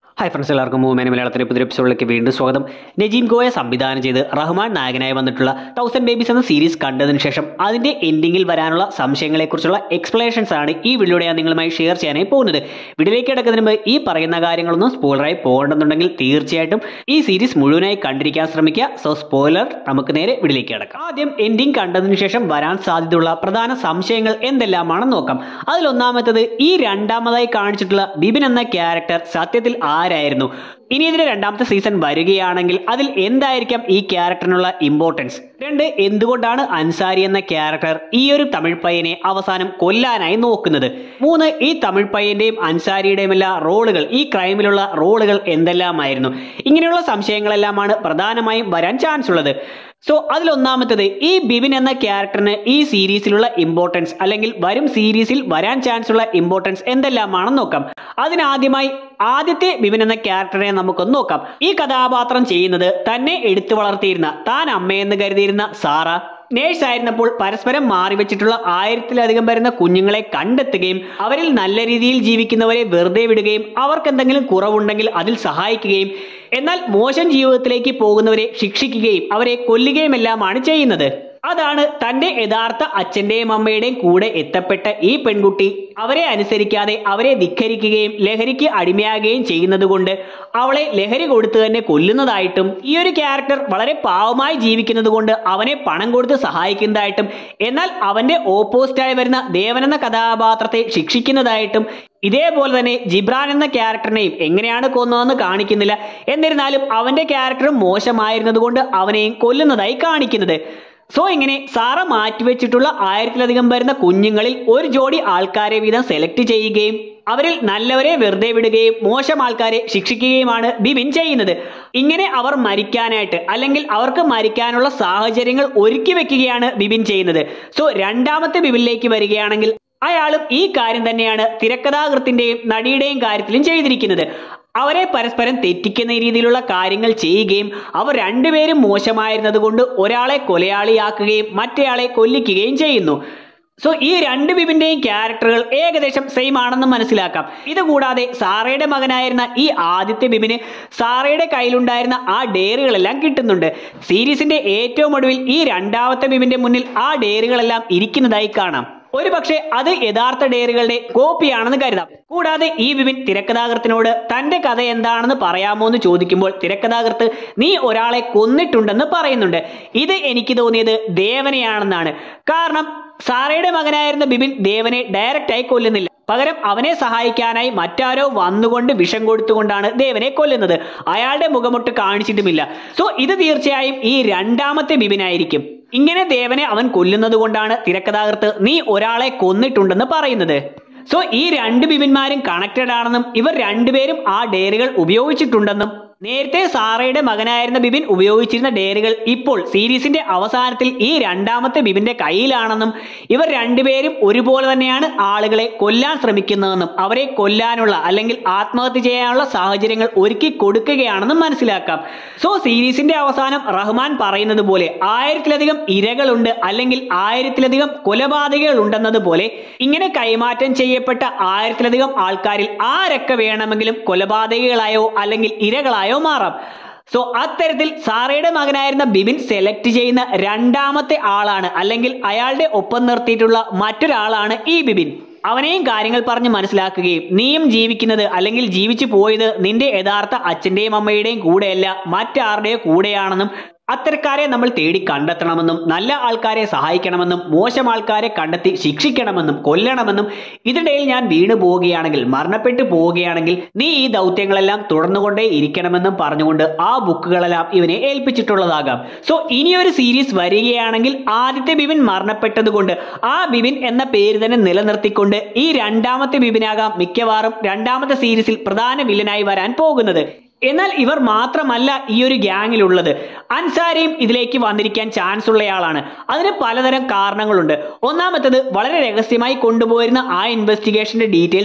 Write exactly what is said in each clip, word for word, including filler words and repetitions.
Hi friends, എല്ലാവർക്കും movement മലയാളത്തിലെ പുതിയ എപ്പിസോഡിലേക്ക് വീണ്ടും സ്വാഗതം. നജീം ഗോയെ സംവിധാനം ചെയ്ത് റഹ്മാൻ നായകനായി വന്നിട്ടുള്ള തൗസൻഡ് ബേബീസ് എന്ന സീരീസ് കണ്ടതിന് ശേഷം അതിന്റെ എൻഡിങ്ങിൽ വരാനുള്ള സംശയങ്ങളെക്കുറിച്ചുള്ള എക്സ്പ്ലനേഷൻസ് ആണ് ഈ വീഡിയോയുടെ ഞാൻ നിങ്ങളുമായി ഷെയർ ചെയ്യാനായി പോകുന്നത്. വീഡിയോയിലേക്ക് കിടക്കുന്നതിന് മുമ്പ് ഈ പറയുന്ന കാര്യങ്ങളൊന്നും സ്പോയിലറായി പോകണമെന്നുണ്ടെങ്കിൽ തീർച്ചയായിട്ടും ഈ സീരീസ് മുഴുവനായി കണ്ടിരിക്കാൻ ശ്രമിക്കുക. സോ സ്പോയിലർ, നമുക്ക് നേരെ വീഡിയോയിലേക്ക് കിടക്കാം. ആദ്യം എൻഡിങ് കണ്ടതിന് ശേഷം വരാൻ സാധ്യതയുള്ള പ്രധാന സംശയങ്ങൾ എന്തെല്ലാമാണെന്ന് നോക്കാം. അതിലൊന്നാമത്തത്, ഈ രണ്ടാമതായി കാണിച്ചിട്ടുള്ള ബിബിൻ എന്ന ക്യാരക്ടർ സത്യത്തിൽ ആരായിരുന്നു? ഇനി ഇതിന്റെ രണ്ടാമത്തെ സീസൺ വരികയാണെങ്കിൽ അതിൽ എന്തായിരിക്കാം ഈ ക്യാരക്ടറിനുള്ള ഇമ്പോർട്ടൻസ്? രണ്ട്, എന്തുകൊണ്ടാണ് അൻസാരി എന്ന ക്യാരക്ടർ ഈ ഒരു തമിഴ് പയ്യനെ അവസാനം കൊല്ലാനായി നോക്കുന്നത്? മൂന്ന്, ഈ തമിഴ് പയ്യന്റെയും അൻസാരിയുടെയും എല്ലാ റോളുകൾ, ഈ ക്രൈമിലുള്ള റോളുകൾ എന്തെല്ലാമായിരുന്നു? ഇങ്ങനെയുള്ള സംശയങ്ങളെല്ലാമാണ് പ്രധാനമായും വരാൻ ചാൻസ് ഉള്ളത്. സോ അതിലൊന്നാമത്തത്, ഈ ബിബിൻ എന്ന ക്യാരക്ടറിന് ഈ സീരീസിലുള്ള ഇമ്പോർട്ടൻസ് അല്ലെങ്കിൽ വരും സീരീസിൽ വരാൻ ചാൻസ് ഉള്ള ഇമ്പോർട്ടൻസ് എന്തെല്ലാമാണെന്ന് നോക്കാം. അതിനാദ്യമായി ആദ്യത്തെ ബിബിൻ എന്ന ക്യാരക്ടറെ നമുക്കൊന്ന് നോക്കാം. ഈ കഥാപാത്രം ചെയ്യുന്നത് തന്നെ എടുത്തു വളർത്തിയിരുന്ന, താൻ അമ്മയെന്ന് കരുതിയിരുന്ന സാറ നേഴ്സ് ആയിരുന്നപ്പോൾ പരസ്പരം മാറിവെച്ചിട്ടുള്ള ആയിരത്തിലധികം വരുന്ന കുഞ്ഞുങ്ങളെ കണ്ടെത്തുകയും അവരിൽ നല്ല രീതിയിൽ ജീവിക്കുന്നവരെ വെറുതെ വിടുകയും അവർക്ക് എന്തെങ്കിലും കുറവുണ്ടെങ്കിൽ അതിൽ സഹായിക്കുകയും എന്നാൽ മോശം ജീവിതത്തിലേക്ക് പോകുന്നവരെ ശിക്ഷിക്കുകയും അവരെ കൊല്ലുകയും എല്ലാമാണ് ചെയ്യുന്നത്. അതാണ് തന്റെ യഥാർത്ഥ അച്ഛന്റെയും അമ്മയുടെയും കൂടെ എത്തപ്പെട്ട ഈ പെൺകുട്ടി അവരെ അനുസരിക്കാതെ അവരെ ധിക്കരിക്കുകയും ലഹരിക്ക് അടിമയാകുകയും ചെയ്യുന്നത് കൊണ്ട് അവളെ ലഹരി കൊടുത്ത് തന്നെ കൊല്ലുന്നതായിട്ടും, ഈ ഒരു ക്യാരക്ടർ വളരെ പാവമായി ജീവിക്കുന്നത് കൊണ്ട് അവനെ പണം കൊടുത്ത് സഹായിക്കുന്നതായിട്ടും, എന്നാൽ അവന്റെ ഓപ്പോസിറ്റായി വരുന്ന ദേവൻ എന്ന കഥാപാത്രത്തെ ശിക്ഷിക്കുന്നതായിട്ടും, ഇതേപോലെ തന്നെ ജിബ്രാൻ എന്ന ക്യാരക്ടറിനെയും എങ്ങനെയാണ് കൊന്നതെന്ന് കാണിക്കുന്നില്ല, എന്നിരുന്നാലും അവന്റെ ക്യാരക്ടറും മോശമായിരുന്നത് കൊണ്ട് അവനെയും കൊല്ലുന്നതായി കാണിക്കുന്നത്. സോ ഇങ്ങനെ സാറ മാറ്റിവെച്ചിട്ടുള്ള ആയിരത്തിലധികം വരുന്ന കുഞ്ഞുങ്ങളിൽ ഒരു ജോഡി ആൾക്കാരെ വീതം സെലക്ട് ചെയ്യുകയും അവരിൽ നല്ലവരെ വെറുതെ വിടുകയും മോശം ആൾക്കാരെ ശിക്ഷിക്കുകയുമാണ് ബിബിൻ ചെയ്യുന്നത്. ഇങ്ങനെ അവർ മരിക്കാനായിട്ട് അല്ലെങ്കിൽ അവർക്ക് മരിക്കാനുള്ള സാഹചര്യങ്ങൾ ഒരുക്കി വെക്കുകയാണ് ബിബിൻ ചെയ്യുന്നത്. സോ രണ്ടാമത്തെ ബിബിനിലേക്ക് വരികയാണെങ്കിൽ അയാളും ഈ കാര്യം തന്നെയാണ് തിരക്കഥാകൃത്തിന്റെയും നടിയുടെയും കാര്യത്തിലും ചെയ്തിരിക്കുന്നത്. അവരെ പരസ്പരം തെറ്റിക്കുന്ന രീതിയിലുള്ള കാര്യങ്ങൾ ചെയ്യുകയും അവർ രണ്ടുപേരും മോശമായിരുന്നത് കൊണ്ട് ഒരാളെ കൊലയാളിയാക്കുകയും മറ്റേയാളെ കൊല്ലിക്കുകയും ചെയ്യുന്നു. സോ ഈ രണ്ട് ബിബിന്റെയും ക്യാരക്ടറുകൾ ഏകദേശം സെയിം ആണെന്ന് മനസ്സിലാക്കാം. ഇതുകൂടാതെ സാറയുടെ മകനായിരുന്ന ഈ ആദ്യത്തെ ബിബിന് സാറയുടെ കയ്യിലുണ്ടായിരുന്ന ആ ഡയറികളെല്ലാം കിട്ടുന്നുണ്ട്. സീരീസിന്റെ ഏറ്റവും ഒടുവിൽ ഈ രണ്ടാമത്തെ ബിബിന്റെ മുന്നിൽ ആ ഡയറികളെല്ലാം ഇരിക്കുന്നതായി കാണാം. ഒരു പക്ഷേ അത് യഥാർത്ഥ ഡയറികളുടെ കോപ്പിയാണെന്ന് കരുതാം. കൂടാതെ ഈ ബിബിൻ തിരക്കഥാകൃത്തിനോട് തന്റെ കഥ എന്താണെന്ന് പറയാമോ എന്ന് ചോദിക്കുമ്പോൾ തിരക്കഥാകൃത്ത് നീ ഒരാളെ കൊന്നിട്ടുണ്ടെന്ന് പറയുന്നുണ്ട്. ഇത് എനിക്ക് തോന്നിയത് ദേവനെയാണെന്നാണ്. കാരണം സാറയുടെ മകനായിരുന്ന ബിബിൻ ദേവനെ ഡയറക്റ്റായി കൊല്ലുന്നില്ല, പകരം അവനെ സഹായിക്കാനായി മറ്റാരോ വന്നുകൊണ്ട് വിഷം കൊടുത്തുകൊണ്ടാണ് ദേവനെ കൊല്ലുന്നത്. അയാളുടെ മുഖമൊട്ട് കാണിച്ചിട്ടുമില്ല. സോ ഇത് തീർച്ചയായും ഈ രണ്ടാമത്തെ ബിബിനായിരിക്കും. ഇങ്ങനെ ദേവനെ അവൻ കൊല്ലുന്നത് കൊണ്ടാണ് തിരക്കഥാകൃത്ത് നീ ഒരാളെ കൊന്നിട്ടുണ്ടെന്ന് പറയുന്നത്. സോ ഈ രണ്ട് ബിബിന്മാരും കണക്റ്റഡ് ആണെന്നും ഇവർ രണ്ടുപേരും ആ ഡയറികൾ ഉപയോഗിച്ചിട്ടുണ്ടെന്നും നേരത്തെ സാറയുടെ മകനായിരുന്ന ബിബിൻ ഉപയോഗിച്ചിരുന്ന ഡയറികൾ ഇപ്പോൾ സീരീസിന്റെ അവസാനത്തിൽ ഈ രണ്ടാമത്തെ ബിബിന്റെ കയ്യിലാണെന്നും ഇവർ രണ്ടുപേരും ഒരുപോലെ തന്നെയാണ് ആളുകളെ കൊല്ലാൻ ശ്രമിക്കുന്നതെന്നും അവരെ കൊല്ലാനുള്ള അല്ലെങ്കിൽ ആത്മഹത്യ ചെയ്യാനുള്ള സാഹചര്യങ്ങൾ ഒരുക്കി കൊടുക്കുകയാണെന്നും മനസ്സിലാക്കാം. സോ സീരീസിന്റെ അവസാനം റഹ്മാൻ പറയുന്നത് പോലെ ആയിരത്തിലധികം ഇരകളുണ്ട് അല്ലെങ്കിൽ ആയിരത്തിലധികം കൊലപാതകങ്ങൾ ഉണ്ടെന്നതുപോലെ ഇങ്ങനെ കൈമാറ്റം ചെയ്യപ്പെട്ട ആയിരത്തിലധികം ആൾക്കാരിൽ ആരൊക്കെ വേണമെങ്കിലും കൊലപാതകികളായോ അല്ലെങ്കിൽ ഇരകളായോ മാറാം. സോ അത്തരത്തിൽ സാറയുടെ മകനായിരുന്ന ബിബിൻ സെലക്ട് ചെയ്യുന്ന രണ്ടാമത്തെ ആളാണ് അല്ലെങ്കിൽ അയാളുടെ ഒപ്പം നിർത്തിയിട്ടുള്ള മറ്റൊരാളാണ് ഈ ബിബിൻ. അവനെയും കാര്യങ്ങൾ പറഞ്ഞ് മനസ്സിലാക്കുകയും നീയും ജീവിക്കുന്നത് അല്ലെങ്കിൽ ജീവിച്ചു പോയത് നിന്റെ യഥാർത്ഥ അച്ഛന്റെയും അമ്മയുടെയും കൂടെയല്ല മറ്റാരുടെയോ കൂടെയാണെന്നും അത്തരക്കാരെ നമ്മൾ തേടി കണ്ടെത്തണമെന്നും നല്ല ആൾക്കാരെ സഹായിക്കണമെന്നും മോശം ആൾക്കാരെ കണ്ടെത്തി ശിക്ഷിക്കണമെന്നും കൊല്ലണമെന്നും ഇതിനിടയിൽ ഞാൻ വീണു പോവുകയാണെങ്കിൽ മരണപ്പെട്ടു പോവുകയാണെങ്കിൽ നീ ഈ ദൗത്യങ്ങളെല്ലാം തുടർന്നുകൊണ്ടേ ഇരിക്കണമെന്നും പറഞ്ഞുകൊണ്ട് ആ ബുക്കുകളെല്ലാം ഇവനെ ഏൽപ്പിച്ചിട്ടുള്ളതാകാം. സോ ഇനിയൊരു സീരീസ് വരികയാണെങ്കിൽ ആദ്യത്തെ ബിബിൻ മരണപ്പെട്ടത് കൊണ്ട് ആ ബിബിൻ എന്ന പേര് തന്നെ നിലനിർത്തിക്കൊണ്ട് ഈ രണ്ടാമത്തെ ബിബിനാകാം മിക്കവാറും രണ്ടാമത്തെ സീരീസിൽ പ്രധാന വില്ലനായി വരാൻ പോകുന്നത്. എന്നാൽ ഇവർ മാത്രമല്ല ഈ ഒരു ഗ്യാങ്ങിലുള്ളത്. അൻസാരിയും ഇതിലേക്ക് വന്നിരിക്കാൻ ചാൻസ് ഉള്ളയാളാണ്. അതിന് പലതരം കാരണങ്ങളുണ്ട്. ഒന്നാമത്തേത്, വളരെ രഹസ്യമായി കൊണ്ടുപോയിരുന്ന ആ ഇൻവെസ്റ്റിഗേഷന്റെ ഡീറ്റെയിൽസ്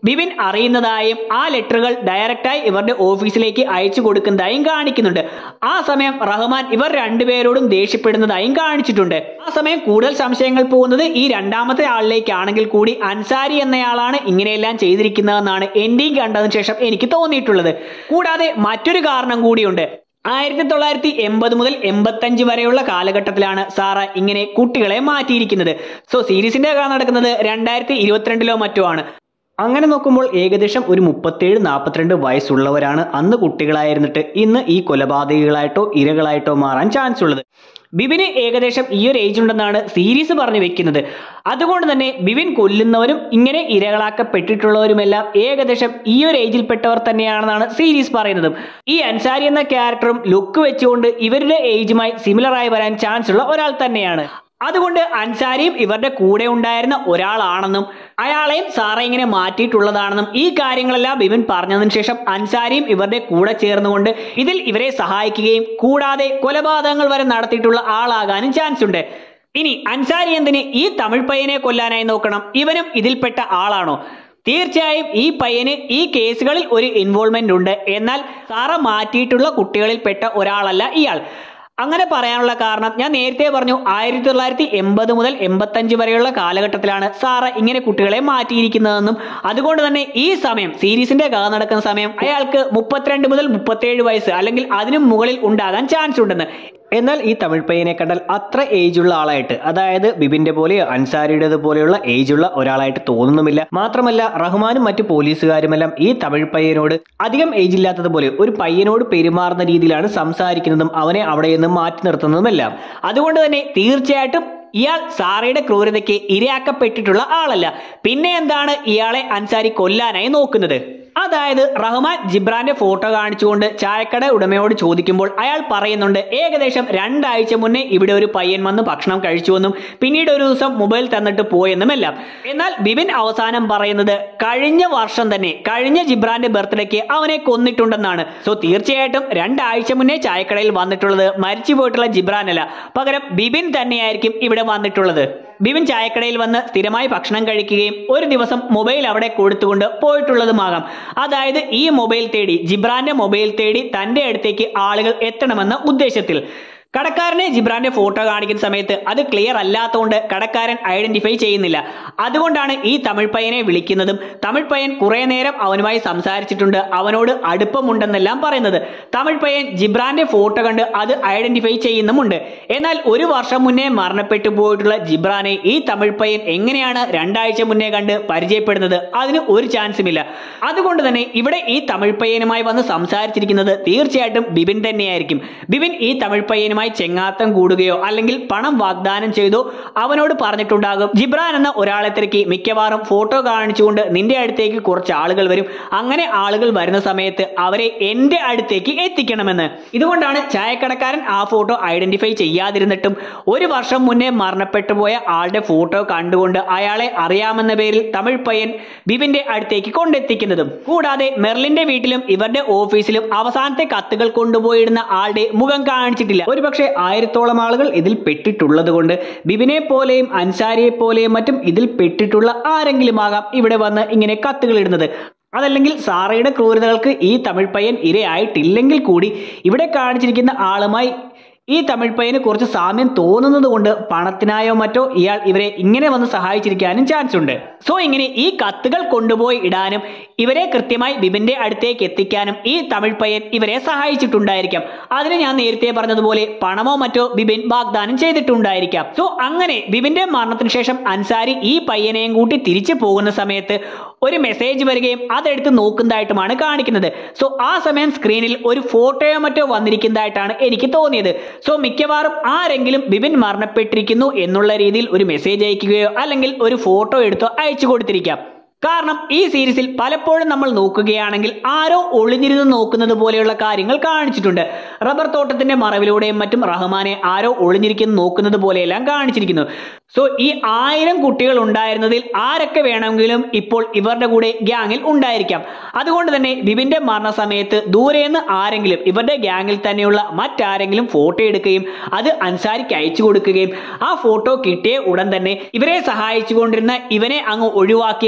ബിബിൻ അറിയുന്നതായും ആ ലെറ്ററുകൾ ഡയറക്റ്റായി ഇവരുടെ ഓഫീസിലേക്ക് അയച്ചു കൊടുക്കുന്നതായും കാണിക്കുന്നുണ്ട്. ആ സമയം റഹ്മാൻ ഇവർ രണ്ടുപേരോടും ദേഷ്യപ്പെടുന്നതായും കാണിച്ചിട്ടുണ്ട്. ആ സമയം കൂടുതൽ സംശയങ്ങൾ പോകുന്നത് ഈ രണ്ടാമത്തെ ആളിലേക്കാണെങ്കിൽ കൂടി അൻസാരി എന്നയാളാണ് ഇങ്ങനെയെല്ലാം ചെയ്തിരിക്കുന്നതെന്നാണ് എൻഡിങ് കണ്ടതിന് ശേഷം എനിക്ക് തോന്നിയിട്ടുള്ളത്. കൂടാതെ മറ്റൊരു കാരണം കൂടിയുണ്ട്. ആയിരത്തി തൊള്ളായിരത്തി എൺപത് മുതൽ എൺപത്തഞ്ച് വരെയുള്ള കാലഘട്ടത്തിലാണ് സാറ ഇങ്ങനെ കുട്ടികളെ മാറ്റിയിരിക്കുന്നത്. സോ സീരീസിന്റെ കഥ നടക്കുന്നത് രണ്ടായിരത്തി ഇരുപത്തിരണ്ടിലോ മറ്റോ ആണ്. അങ്ങനെ നോക്കുമ്പോൾ ഏകദേശം ഒരു മുപ്പത്തേഴ് നാൽപ്പത്തിരണ്ട് വയസ്സുള്ളവരാണ് അന്ന് കുട്ടികളായിരുന്നിട്ട് ഇന്ന് ഈ കൊലപാതകികളായിട്ടോ ഇരകളായിട്ടോ മാറാൻ ചാൻസ് ഉള്ളത്. ബിബിന് ഏകദേശം ഈ ഒരു ഏജ് ഉണ്ടെന്നാണ് സീരീസ് പറഞ്ഞു വെക്കുന്നത്. അതുകൊണ്ട് തന്നെ ബിബിൻ കൊല്ലുന്നവരും ഇങ്ങനെ ഇരകളാക്കപ്പെട്ടിട്ടുള്ളവരുമെല്ലാം ഏകദേശം ഈ ഒരു ഏജിൽപ്പെട്ടവർ തന്നെയാണെന്നാണ് സീരീസ് പറയുന്നത്. ഈ അൻസാരി എന്ന ക്യാരക്ടറും ലുക്ക് വെച്ചുകൊണ്ട് ഇവരുടെ ഏജുമായി സിമിലർ ആയി വരാൻ ചാൻസ് ഉള്ള ഒരാൾ തന്നെയാണ്. അതുകൊണ്ട് അൻസാരിയും ഇവരുടെ കൂടെ ഉണ്ടായിരുന്ന ഒരാളാണെന്നും അയാളെയും സാറ ഇങ്ങനെ മാറ്റിയിട്ടുള്ളതാണെന്നും ഈ കാര്യങ്ങളെല്ലാം ബിബിൻ പറഞ്ഞതിന് ശേഷം അൻസാരിയും ഇവരുടെ കൂടെ ചേർന്നുകൊണ്ട് ഇതിൽ ഇവരെ സഹായിക്കുകയും കൂടാതെ കൊലപാതകങ്ങൾ വരെ നടത്തിയിട്ടുള്ള ആളാകാനും ചാൻസ് ഉണ്ട്. ഇനി അൻസാരി എന്തിന് ഈ തമിഴ് പയ്യനെ കൊല്ലാനായി നോക്കണം? ഇവനും ഇതിൽപ്പെട്ട ആളാണോ? തീർച്ചയായും ഈ പയ്യന് ഈ കേസുകളിൽ ഒരു ഇൻവോൾവ്മെന്റ് ഉണ്ട്. എന്നാൽ സാറ മാറ്റിയിട്ടുള്ള കുട്ടികളിൽ പെട്ട ഒരാളല്ല ഇയാൾ. അങ്ങനെ പറയാനുള്ള കാരണം ഞാൻ നേരത്തെ പറഞ്ഞു, ആയിരത്തി തൊള്ളായിരത്തി എൺപത് മുതൽ എൺപത്തഞ്ച് വരെയുള്ള കാലഘട്ടത്തിലാണ് സാറ ഇങ്ങനെ കുട്ടികളെ മാറ്റിയിരിക്കുന്നതെന്നും അതുകൊണ്ട് തന്നെ ഈ സമയം സീരീസിന്റെ കഥ നടക്കുന്ന സമയം അയാൾക്ക് മുപ്പത്തിരണ്ട് മുതൽ മുപ്പത്തേഴ് വയസ്സ് അല്ലെങ്കിൽ അതിനും മുകളിൽ ഉണ്ടാകാൻ ചാൻസ് ഉണ്ടെന്ന്. എന്നാൽ ഈ തമിഴ് പയ്യനെ കണ്ടാൽ അത്ര ഏജുള്ള ആളായിട്ട്, അതായത് ബിബിന്റെ പോലെയോ അൻസാരിയുടേത് പോലെയുള്ള ഏജുള്ള ഒരാളായിട്ട് തോന്നുന്നുമില്ല. മാത്രമല്ല റഹ്മാനും മറ്റു പോലീസുകാരുമെല്ലാം ഈ തമിഴ് പയ്യനോട് അധികം ഏജ് ഇല്ലാത്തതുപോലെ ഒരു പയ്യനോട് പെരുമാറുന്ന രീതിയിലാണ് സംസാരിക്കുന്നതും അവനെ അവിടെ നിന്ന് മാറ്റി നിർത്തുന്നതുമെല്ലാം. അതുകൊണ്ട് തന്നെ തീർച്ചയായിട്ടും ഇയാൾ സാറയുടെ ക്രൂരതയ്ക്ക് ഇരയാക്കപ്പെട്ടിട്ടുള്ള ആളല്ല. പിന്നെ എന്താണ് ഇയാളെ അൻസാരി കൊല്ലാനായി നോക്കുന്നത്? അതായത് റഹ്മാൻ ജിബ്രാന്റെ ഫോട്ടോ കാണിച്ചുകൊണ്ട് ചായക്കട ഉടമയോട് ചോദിക്കുമ്പോൾ അയാൾ പറയുന്നുണ്ട് ഏകദേശം രണ്ടാഴ്ച മുന്നേ ഇവിടെ ഒരു പയ്യൻ വന്ന് ഭക്ഷണം കഴിച്ചുവെന്നും പിന്നീട് ഒരു ദിവസം മൊബൈൽ തന്നിട്ട് പോയെന്നുമെല്ലാം. എന്നാൽ ബിബിൻ അവസാനം പറയുന്നത് കഴിഞ്ഞ വർഷം തന്നെ കഴിഞ്ഞ ജിബ്രാന്റെ ബർത്ത്ഡേക്ക് അവനെ കൊന്നിട്ടുണ്ടെന്നാണ്. സോ തീർച്ചയായിട്ടും രണ്ടാഴ്ച മുന്നേ ചായക്കടയിൽ വന്നിട്ടുള്ളത് മരിച്ചു പോയിട്ടുള്ള ജിബ്രാൻ അല്ല, പകരം ബിബിൻ തന്നെയായിരിക്കും ഇവിടെ വന്നിട്ടുള്ളത്. ബിബിൻ ചായക്കടയിൽ വന്ന് സ്ഥിരമായി ഭക്ഷണം കഴിക്കുകയും ഒരു ദിവസം മൊബൈൽ അവിടെ കൊടുത്തുകൊണ്ട് പോയിട്ടുള്ളതുമാകാം. അതായത് ഈ മൊബൈൽ തേടി ജിബ്രാന്റെ മൊബൈൽ തേടി തന്റെ അടുത്തേക്ക് ആളുകൾ എത്തണമെന്ന ഉദ്ദേശത്തിൽ. കടക്കാരനെ ജിബ്രാന്റെ ഫോട്ടോ കാണിക്കുന്ന സമയത്ത് അത് ക്ലിയർ അല്ലാത്തതുകൊണ്ട് കടക്കാരൻ ഐഡന്റിഫൈ ചെയ്യുന്നില്ല. അതുകൊണ്ടാണ് ഈ തമിഴ് പയ്യനെ വിളിക്കുന്നതും തമിഴ് പയ്യൻ കുറെ നേരം അവനുമായി സംസാരിച്ചിട്ടുണ്ട്, അവനോട് അടുപ്പമുണ്ടെന്നെല്ലാം പറയുന്നത്. തമിഴ് പയ്യൻ ജിബ്രാന്റെ ഫോട്ടോ കണ്ട് അത് ഐഡന്റിഫൈ ചെയ്യുന്നുമുണ്ട്. എന്നാൽ ഒരു വർഷം മുന്നേ മരണപ്പെട്ടു പോയിട്ടുള്ള ജിബ്രാനെ ഈ തമിഴ് പയ്യൻ എങ്ങനെയാണ് രണ്ടാഴ്ച മുന്നേ കണ്ട് പരിചയപ്പെടുന്നത്? അതിന് ഒരു ചാൻസുമില്ല. അതുകൊണ്ട് തന്നെ ഇവിടെ ഈ തമിഴ് പയ്യനുമായി വന്ന് സംസാരിച്ചിരിക്കുന്നത് തീർച്ചയായിട്ടും ബിബിൻ തന്നെയായിരിക്കും. ബിബിൻ ഈ തമിഴ് പയ്യനുമായി ചെങ്ങാത്തം കൂടുകയോ അല്ലെങ്കിൽ പണം വാഗ്ദാനം ചെയ്തോ അവനോട് പറഞ്ഞിട്ടുണ്ടാകും ജിബ്രാൻ എന്ന ഒരാളെ തിരക്കി മിക്കവാറും ഫോട്ടോ കാണിച്ചുകൊണ്ട് നിന്റെ അടുത്തേക്ക് കുറച്ച് ആളുകൾ വരും, അങ്ങനെ ആളുകൾ വരുന്ന സമയത്ത് അവരെ എന്റെ അടുത്തേക്ക് എത്തിക്കണമെന്ന്. ഇതുകൊണ്ടാണ് ചായക്കടക്കാരൻ ആ ഫോട്ടോ ഐഡന്റിഫൈ ചെയ്യാതിരുന്നിട്ടും ഒരു വർഷം മുന്നേ മരണപ്പെട്ടു പോയ ആളുടെ ഫോട്ടോ കണ്ടുകൊണ്ട് അയാളെ അറിയാമെന്ന പേരിൽ തമിഴ് പയ്യൻ ബിബിന്റെ അടുത്തേക്ക് കൊണ്ടെത്തിക്കുന്നതും. കൂടാതെ മെർലിന്റെ വീട്ടിലും ഇവരുടെ ഓഫീസിലും അവസാനത്തെ കത്തുകൾ കൊണ്ടുപോയിടുന്ന ആളുടെ മുഖം കാണിച്ചിട്ടില്ല. ഒരു പക്ഷേ ആയിരത്തോളം ആളുകൾ ഇതിൽ പെട്ടിട്ടുള്ളത് കൊണ്ട് ബിബിനെ പോലെയും അൻസാരിയെ പോലെയും മറ്റും ഇതിൽ പെട്ടിട്ടുള്ള ആരെങ്കിലും ആകാം ഇവിടെ വന്ന് ഇങ്ങനെ കത്തുകൾ ഇടുന്നത്. അതല്ലെങ്കിൽ സാറയുടെ ക്രൂരതകൾക്ക് ഈ തമിഴ് പയ്യൻ ഇരയായിട്ടില്ലെങ്കിൽ കൂടി ഇവിടെ കാണിച്ചിരിക്കുന്ന ആളുമായി ഈ തമിഴ് പയ്യന് കുറച്ച് സാമ്യം തോന്നുന്നത് കൊണ്ട് പണത്തിനായോ മറ്റോ ഇയാൾ ഇവരെ ഇങ്ങനെ വന്ന് സഹായിച്ചിരിക്കാനും ചാൻസ് ഉണ്ട്. സോ ഇങ്ങനെ ഈ കത്തുകൾ കൊണ്ടുപോയി ഇടാനും ഇവരെ കൃത്യമായി ബിബിന്റെ അടുത്തേക്ക് എത്തിക്കാനും ഈ തമിഴ് പയ്യൻ ഇവരെ സഹായിച്ചിട്ടുണ്ടായിരിക്കാം. അതിന് ഞാൻ നേരത്തെ പറഞ്ഞതുപോലെ പണമോ മറ്റോ ബിബിൻ വാഗ്ദാനം ചെയ്തിട്ടുണ്ടായിരിക്കാം. സോ അങ്ങനെ ബിബിന്റെ മരണത്തിന് ശേഷം അൻസാരി ഈ പയ്യനെയും കൂട്ടി തിരിച്ചു പോകുന്ന സമയത്ത് ഒരു മെസ്സേജ് വരികയും അതെടുത്ത് നോക്കുന്നതായിട്ടുമാണ് കാണിക്കുന്നത്. സോ ആ സമയം സ്ക്രീനിൽ ഒരു ഫോട്ടോയോ മറ്റോ വന്നിരിക്കുന്നതായിട്ടാണ് എനിക്ക് തോന്നിയത്. സോ മിക്കവാറും ആരെങ്കിലും ബിബിൻ മരണപ്പെട്ടിരിക്കുന്നു എന്നുള്ള രീതിയിൽ ഒരു മെസ്സേജ് അയക്കുകയോ അല്ലെങ്കിൽ ഒരു ഫോട്ടോ എടുത്തോ അയച്ചു കൊടുത്തിരിക്കാം. കാരണം ഈ സീരീസിൽ പലപ്പോഴും നമ്മൾ നോക്കുകയാണെങ്കിൽ ആരോ ഒളിഞ്ഞിരുന്ന് നോക്കുന്നത് പോലെയുള്ള കാര്യങ്ങൾ കാണിച്ചിട്ടുണ്ട്. റബ്ബർ തോട്ടത്തിന്റെ മറവിലൂടെയും മറ്റും റഹ്മാനെ ആരോ ഒളിഞ്ഞിരിക്കുന്നു നോക്കുന്നത് പോലെയെല്ലാം കാണിച്ചിരിക്കുന്നു. സോ ഈ ആയിരം കുട്ടികൾ ഉണ്ടായിരുന്നതിൽ ആരൊക്കെ വേണമെങ്കിലും ഇപ്പോൾ ഇവരുടെ കൂടെ ഗ്യാങ്ങിൽ ഉണ്ടായിരിക്കാം. അതുകൊണ്ട് തന്നെ ബിബിന്റെ മരണസമയത്ത് ദൂരെന്ന് ആരെങ്കിലും ഇവരുടെ ഗ്യാങ്ങിൽ തന്നെയുള്ള മറ്റാരെങ്കിലും ഫോട്ടോ എടുക്കുകയും അത് അൻസാരിക്ക് അയച്ചു കൊടുക്കുകയും ആ ഫോട്ടോ കിട്ടിയ ഉടൻ തന്നെ ഇവരെ സഹായിച്ചുകൊണ്ടിരുന്ന ഇവനെ അങ്ങ് ഒഴിവാക്കിയേക്കാം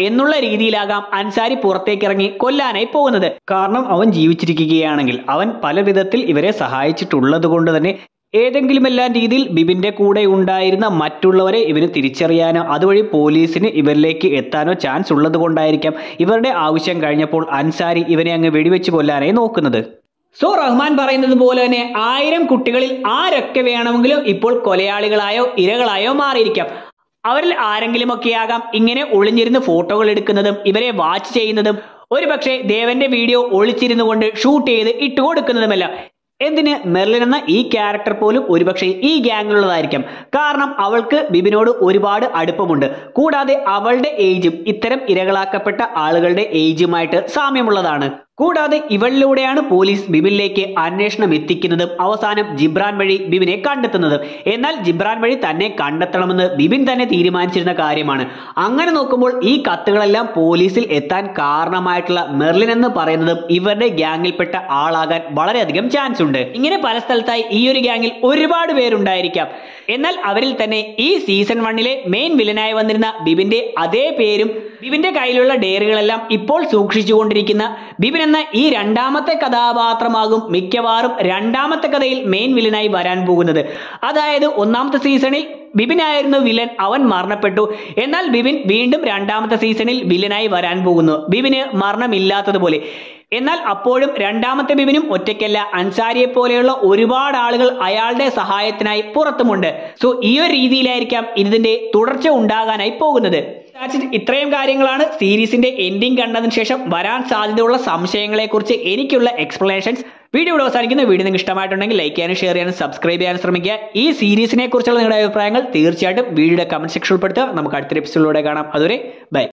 എന്നുള്ള രീതിയിലാകാം അൻസാരി പുറത്തേക്ക് ഇറങ്ങി കൊല്ലാനായി പോകുന്നത്. കാരണം അവൻ ജീവിച്ചിരിക്കുകയാണെങ്കിൽ അവൻ പല വിധത്തിൽ ഇവരെ സഹായിച്ചിട്ടുള്ളത് കൊണ്ട് തന്നെ ഏതെങ്കിലും എല്ലാം രീതിയിൽ ബിബിന്റെ കൂടെ ഉണ്ടായിരുന്ന മറ്റുള്ളവരെ ഇവന് തിരിച്ചറിയാനോ അതുവഴി പോലീസിന് ഇവരിലേക്ക് എത്താനോ ചാൻസ് ഉള്ളത് കൊണ്ടായിരിക്കാം ഇവരുടെ ആവശ്യം കഴിഞ്ഞപ്പോൾ അൻസാരി ഇവനെ അങ്ങ് വെടിവെച്ച് കൊല്ലാനായി നോക്കുന്നത്. സോ റഹ്മാൻ പറയുന്നത് പോലെ തന്നെ ആയിരം കുട്ടികളിൽ ആരൊക്കെ വേണമെങ്കിലും ഇപ്പോൾ കൊലയാളികളായോ ഇരകളായോ മാറിയിരിക്കാം. അവരിൽ ആരെങ്കിലുമൊക്കെയാകാം ഇങ്ങനെ ഒളിഞ്ഞിരുന്ന് ഫോട്ടോകൾ എടുക്കുന്നതും ഇവരെ വാച്ച് ചെയ്യുന്നതും ഒരുപക്ഷെ ദേവന്റെ വീഡിയോ ഒളിച്ചിരുന്നു കൊണ്ട് ഷൂട്ട് ചെയ്ത് ഇട്ടുകൊടുക്കുന്നതുമല്ല. എന്തിന് മെർലിൻ എന്ന ഈ ക്യാരക്ടർ പോലും ഒരുപക്ഷെ ഈ ഗ്യാങ്ങിലുള്ളതായിരിക്കാം. കാരണം അവൾക്ക് ബിബിനോട് ഒരുപാട് അടുപ്പമുണ്ട്. കൂടാതെ അവളുടെ ഏജും ഇത്തരം ഇരകളാക്കപ്പെട്ട ആളുകളുടെ ഏജുമായിട്ട് സാമ്യമുള്ളതാണ്. കൂടാതെ ഇവളിലൂടെയാണ് പോലീസ് ബിബിനിലേക്ക് അന്വേഷണം എത്തിക്കുന്നതും അവസാനം ജിബ്രാൻ വഴി ബിബിനെ കണ്ടെത്തുന്നതും. എന്നാൽ ജിബ്രാൻ വഴി തന്നെ കണ്ടെത്തണമെന്ന് ബിബിൻ തന്നെ തീരുമാനിച്ചിരുന്ന കാര്യമാണ്. അങ്ങനെ നോക്കുമ്പോൾ ഈ കത്തുകളെല്ലാം പോലീസിൽ എത്താൻ കാരണമായിട്ടുള്ള മെർലിൻ എന്ന് പറയുന്നതും ഇവരുടെ ഗ്യാങ്ങിൽപ്പെട്ട ആളാകാൻ വളരെയധികം ചാൻസ് ഉണ്ട്. ഇങ്ങനെ പല സ്ഥലത്തായി ഈ ഒരു ഗ്യാങ്ങിൽ ഒരുപാട് പേരുണ്ടായിരിക്കാം. എന്നാൽ അവരിൽ തന്നെ ഈ സീസൺ വണ്ണിലെ മെയിൻ വില്ലനായി വന്നിരുന്ന ബിബിന്റെ അതേ പേരും ബിബിന്റെ കയ്യിലുള്ള ഡയറികളെല്ലാം ഇപ്പോൾ സൂക്ഷിച്ചുകൊണ്ടിരിക്കുന്ന ബിബിൻ എന്ന ഈ രണ്ടാമത്തെ കഥാപാത്രമാകും മിക്കവാറും രണ്ടാമത്തെ കഥയിൽ മെയിൻ വില്ലനായി വരാൻ പോകുന്നത്. അതായത് ഒന്നാമത്തെ സീസണിൽ ബിബിൻ ആയിരുന്നു വില്ലൻ, അവൻ മരണപ്പെട്ടു. എന്നാൽ ബിബിൻ വീണ്ടും രണ്ടാമത്തെ സീസണിൽ വില്ലനായി വരാൻ പോകുന്നു, ബിബിന് മരണമില്ലാത്തതുപോലെ. എന്നാൽ അപ്പോഴും രണ്ടാമത്തെ ബിബിനും ഒറ്റയ്ക്കല്ല, അൻസാരിയെ പോലെയുള്ള ഒരുപാട് ആളുകൾ അയാളുടെ സഹായത്തിനായി പുറത്തുമുണ്ട്. സോ ഈ ഒരു രീതിയിലായിരിക്കാം ഇതിന്റെ തുടർച്ച ഉണ്ടാകാനായി പോകുന്നത്. ഇത്രയും കാര്യങ്ങളാണ് സീരീസിന്റെ എൻഡിങ് കണ്ടതിന് ശേഷം വരാൻ സാധ്യതയുള്ള സംശയങ്ങളെ കുറിച്ച് എനിക്കുള്ള എക്സ്പ്ലനേഷൻസ്. വീഡിയോ ഇവിടെ അവസാനിക്കുന്ന. വീഡിയോ നിങ്ങൾക്ക് ഇഷ്ടമായിട്ടുണ്ടെങ്കിൽ ലൈക്ക് ചെയ്യാനും ഷെയർ ചെയ്യാനും സബ്സ്ക്രൈബ് ചെയ്യാനും ശ്രമിക്കുക. ഈ സീരീസിനെ കുറിച്ചുള്ള നിങ്ങളുടെ അഭിപ്രായങ്ങൾ തീർച്ചയായിട്ടും വീഡിയോയുടെ കമന്റ് സെക്ഷനിൽ ഉൾപ്പെടുത്തുക. നമുക്ക് അടുത്ത എപ്പിസോഡിലൂടെ കാണാം. അതുവരെ ബൈ.